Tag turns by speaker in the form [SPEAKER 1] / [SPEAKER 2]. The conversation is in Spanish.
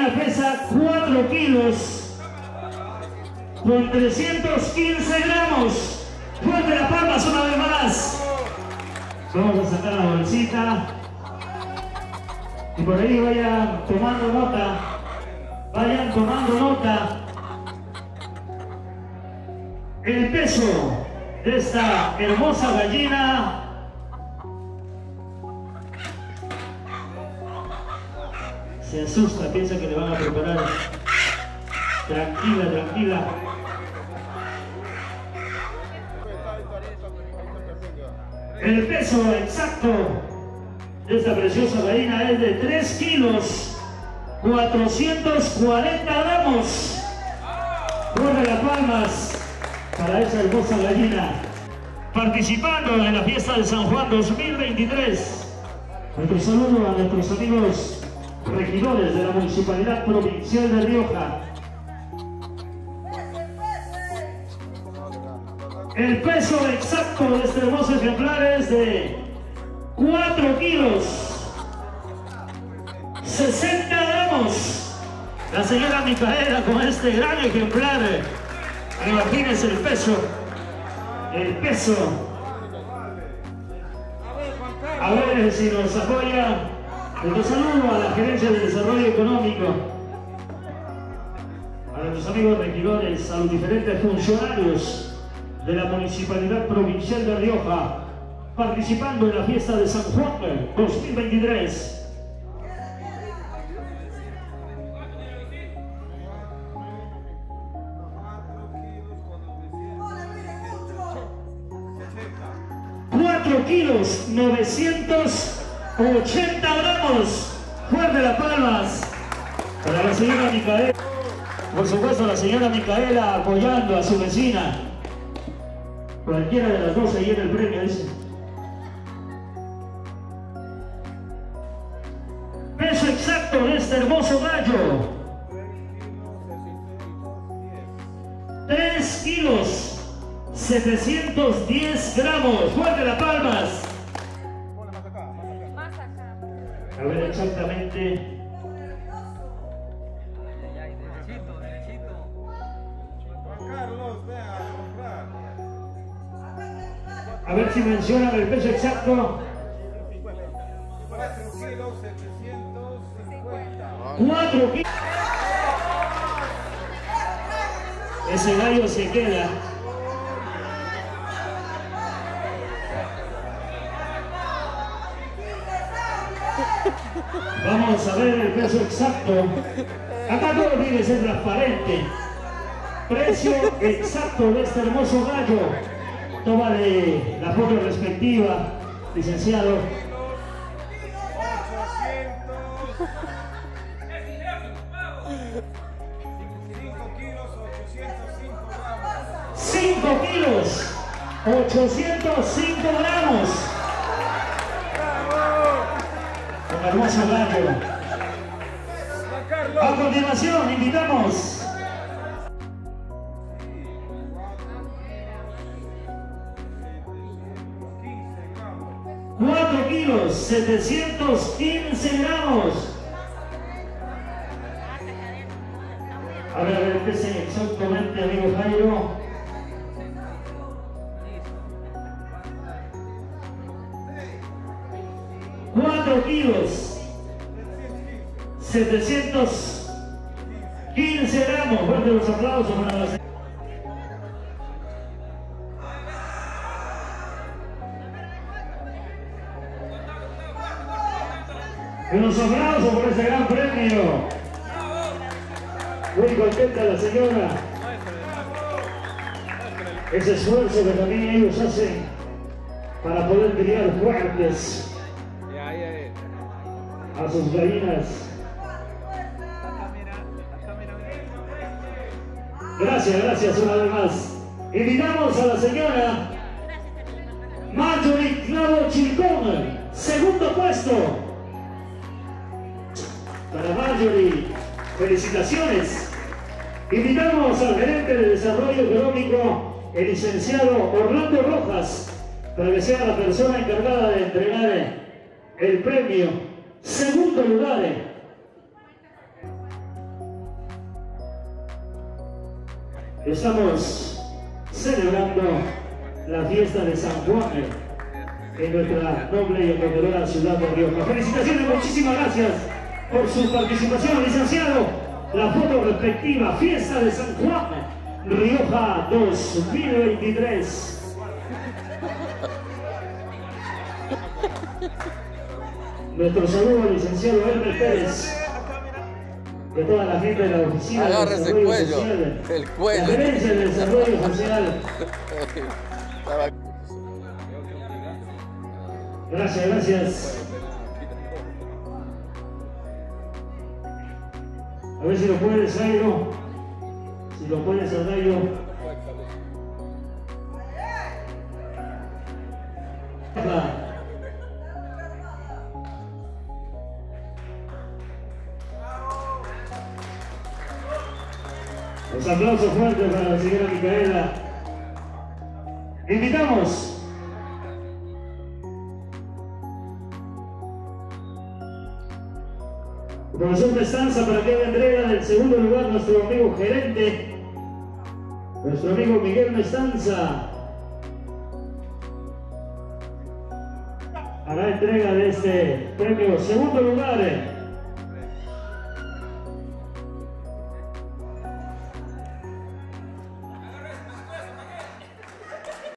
[SPEAKER 1] gallina pesa 4 kilos con 315 gramos. Fuerte las palmas una vez más. Vamos a sacar la bolsita. Y por ahí vayan tomando nota. Vayan tomando nota. El peso de esta hermosa gallina. Se asusta, piensa que le van a preparar. Tranquila, tranquila. El peso exacto de esta preciosa gallina es de 3 kilos 440 gramos. Fuerte las palmas para esa hermosa gallina. Participando en la fiesta de San Juan 2023. Nuestro saludo a nuestros amigos regidores de la Municipalidad Provincial de Rioja. El peso exacto de este hermoso ejemplar es de 4 kilos 60 gramos. La señora Micaela con este gran ejemplar. Imagínense el peso. El peso. A ver si nos apoya. Nuestro saludo a la Gerencia de Desarrollo Económico, a nuestros amigos regidores, a los diferentes funcionarios de la Municipalidad Provincial de Rioja, participando en la fiesta de San Juan 2023. Kilos 980 gramos. Fuerte las palmas para la señora Micaela. Por supuesto, la señora Micaela apoyando a su vecina. Cualquiera de las dos se lleva el premio, dice. Peso exacto de este hermoso gallo: 3 kilos 710 gramos. Fuerte las palmas. A ver exactamente. A ver si mencionan el peso exacto. 4 kilos. Ese gallo se queda. Vamos a ver el peso exacto. Acá todo tiene que ser transparente. Precio exacto de este hermoso gallo. Toma de la foto respectiva, licenciado. 5 kilos 805 gramos. Un hermoso gallo. A continuación invitamos $4 kilos 715 gramos. A ver, pese exactamente, amigo Jairo. $4 kilos 715 gramos. Fuerte los aplausos para la señora. Unos aplausos por ese gran premio. Muy contenta la señora. Ese esfuerzo que también ellos hacen para poder criar fuertes a sus gallinas. Gracias, gracias una vez más. Invitamos a la señora Marjorie Clavo Chilcón, segundo puesto. Para Marjorie, felicitaciones. Invitamos al gerente de Desarrollo Económico, el licenciado Orlando Rojas, para que sea la persona encargada de entregar el premio. Segundo lugar. Estamos celebrando la fiesta de San Juan en nuestra noble y acogedora ciudad de Rioja. Felicitaciones, muchísimas gracias por su participación, licenciado. La foto respectiva, fiesta de San Juan, Rioja 2023. Nuestro saludo al licenciado Hermes Pérez, de toda la gente de la oficina.
[SPEAKER 2] Agárrese el cuello,
[SPEAKER 1] social,
[SPEAKER 2] el cuello.
[SPEAKER 1] La gerencia del desarrollo social. Gracias, gracias. A ver si lo puedes, Jairo. Si lo puedes, Jairo. Los aplausos fuertes para la señora Micaela. Invitamos profesor Mestanza para que haga entrega del segundo lugar nuestro amigo gerente, nuestro amigo Miguel Mestanza. Hará entrega de este premio segundo lugar